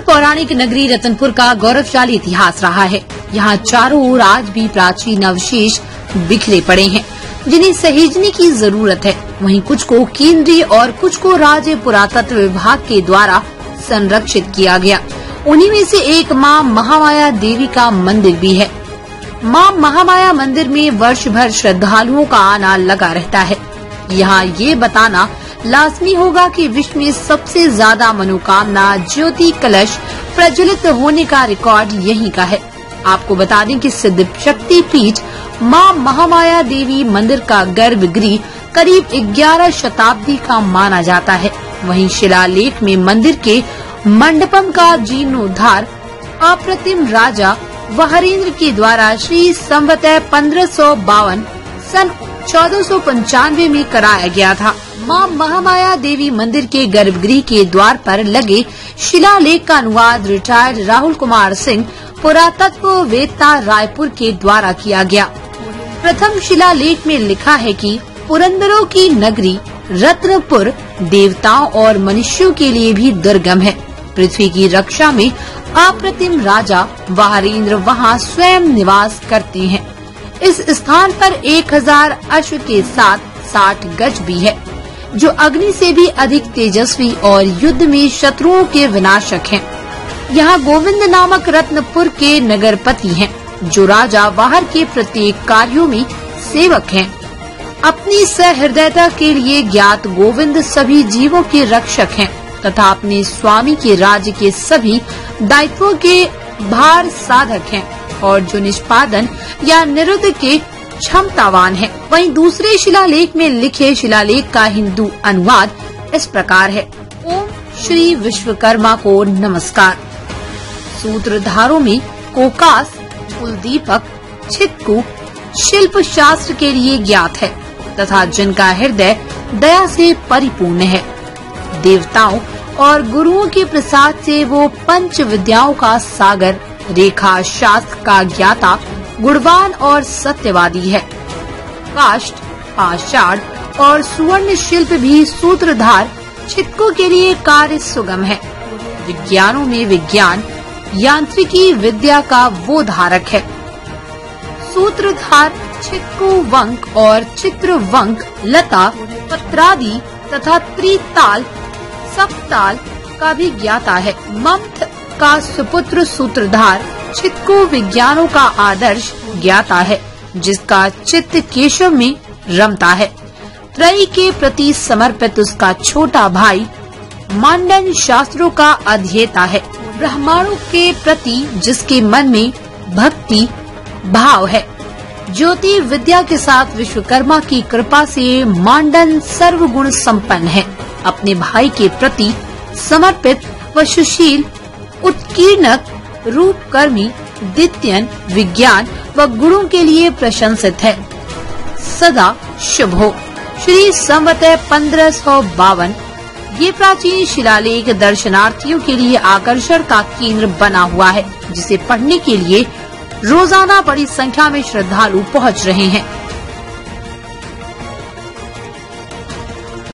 पौराणिक नगरी रतनपुर का गौरवशाली इतिहास रहा है। यहाँ चारों ओर आज भी प्राचीन अवशेष बिखरे पड़े हैं, जिन्हें सहेजने की जरूरत है। वहीं कुछ को केंद्रीय और कुछ को राज्य पुरातत्व विभाग के द्वारा संरक्षित किया गया। उन्हीं में से एक मां महामाया देवी का मंदिर भी है। मां महामाया मंदिर में वर्ष भर श्रद्धालुओं का आना लगा रहता है। यहाँ ये बताना लाजमी होगा कि विश्व में सबसे ज्यादा मनोकामना ज्योति कलश प्रज्वलित होने का रिकॉर्ड यहीं का है। आपको बता दें कि सिद्ध शक्ति पीठ मां महामाया देवी मंदिर का गर्भगृह करीब 11 शताब्दी का माना जाता है। वहीं शिलालेख में मंदिर के मंडपम का जीर्णोद्धार अप्रतिम राजा वहरेंद्र के द्वारा श्री संवतः 1552 सन 1495 में कराया गया था। मां महामाया देवी मंदिर के गर्भगृह के द्वार पर लगे शिलालेख का अनुवाद रिटायर्ड राहुल कुमार सिंह पुरातत्ववेत्ता रायपुर के द्वारा किया गया। प्रथम शिलालेख में लिखा है कि पुरंदरों की नगरी रत्नपुर देवताओं और मनुष्यों के लिए भी दुर्गम है। पृथ्वी की रक्षा में अप्रतिम राजा वहरेंद्र वहां स्वयं निवास करते हैं। इस स्थान पर 1000 अश्व के साथ 60 गज भी है, जो अग्नि से भी अधिक तेजस्वी और युद्ध में शत्रुओं के विनाशक हैं। यहाँ गोविंद नामक रत्नपुर के नगरपति हैं, जो राजा वाहर के प्रत्येक कार्यों में सेवक हैं। अपनी सहृदयता के लिए ज्ञात गोविंद सभी जीवों के रक्षक हैं तथा अपने स्वामी के राज्य के सभी दायित्वों के भार साधक हैं और जो निष्पादन या निरुद्ध के क्षमतावान है। वहीं दूसरे शिलालेख में लिखे शिलालेख का हिंदू अनुवाद इस प्रकार है। ओम श्री विश्वकर्मा को नमस्कार। सूत्रधारों में कोकास, कुलदीपक, छितकु शिल्प शास्त्र के लिए ज्ञात है तथा जिनका हृदय दया से परिपूर्ण है। देवताओं और गुरुओं के प्रसाद से वो पंच विद्याओं का सागर, रेखा शास्त्र का ज्ञाता, गुणवान और सत्यवादी है। काष्ठ, पाषाण और सुवर्ण शिल्प भी सूत्रधार छितकों के लिए कार्य सुगम है। विज्ञानों में विज्ञान, यांत्रिकी विद्या का वो धारक है। सूत्रधार छितकु वंक और चित्रवंक, लता, पत्रादि तथा त्रिताल, सप्ताल का भी ज्ञाता है। मम्थ का सुपुत्र सूत्रधार छितकु विज्ञानों का आदर्श ज्ञाता है, जिसका चित्त केशव में रमता है। त्रयी के प्रति समर्पित उसका छोटा भाई मांडन शास्त्रों का अध्येता है। ब्रह्मांडों के प्रति जिसके मन में भक्ति भाव है। ज्योति विद्या के साथ विश्वकर्मा की कृपा से मांडन सर्वगुण संपन्न है। अपने भाई के प्रति समर्पित व सुशील, उत्कीर्णक, रूपकर्मी, दित्यन, विज्ञान व गुणों के लिए प्रशंसित है। सदा शुभ हो। श्री संवतः 1552 ये प्राचीन शिलालेख दर्शनार्थियों के लिए आकर्षण का केंद्र बना हुआ है, जिसे पढ़ने के लिए रोजाना बड़ी संख्या में श्रद्धालु पहुंच रहे हैं।